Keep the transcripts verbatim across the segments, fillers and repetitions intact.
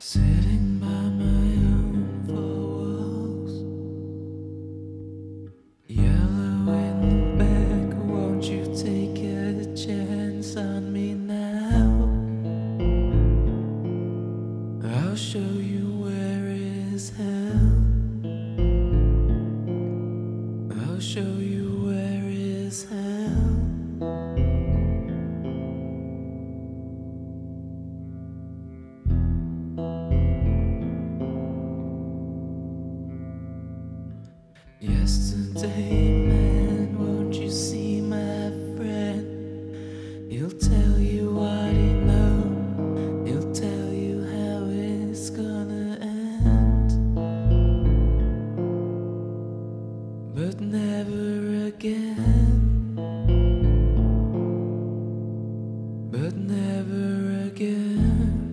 Sitting by my own four walls, yellow in the back. Won't you take a chance on me now? I'll show you where is hell. I'll show you where is hell. Yesterday, man, won't you see my friend? He'll tell you what he knows. He'll tell you how it's gonna end, but never again. But never again.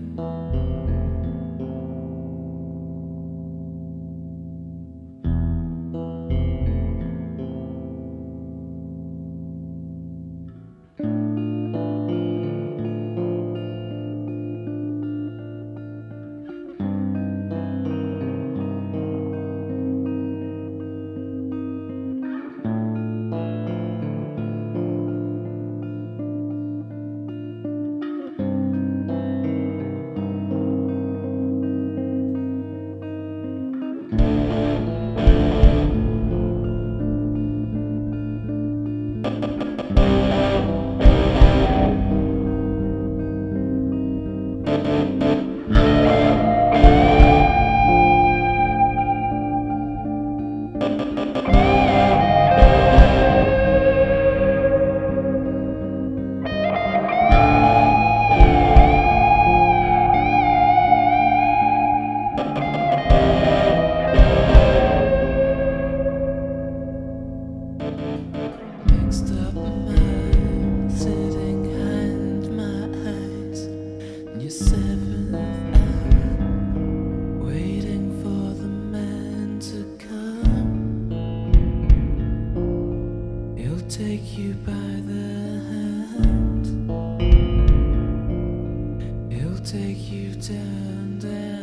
Mixed up mind, sitting behind my eyes, in your seventh hour, waiting for the man to come. He'll take you by the hand, he'll take you down, down.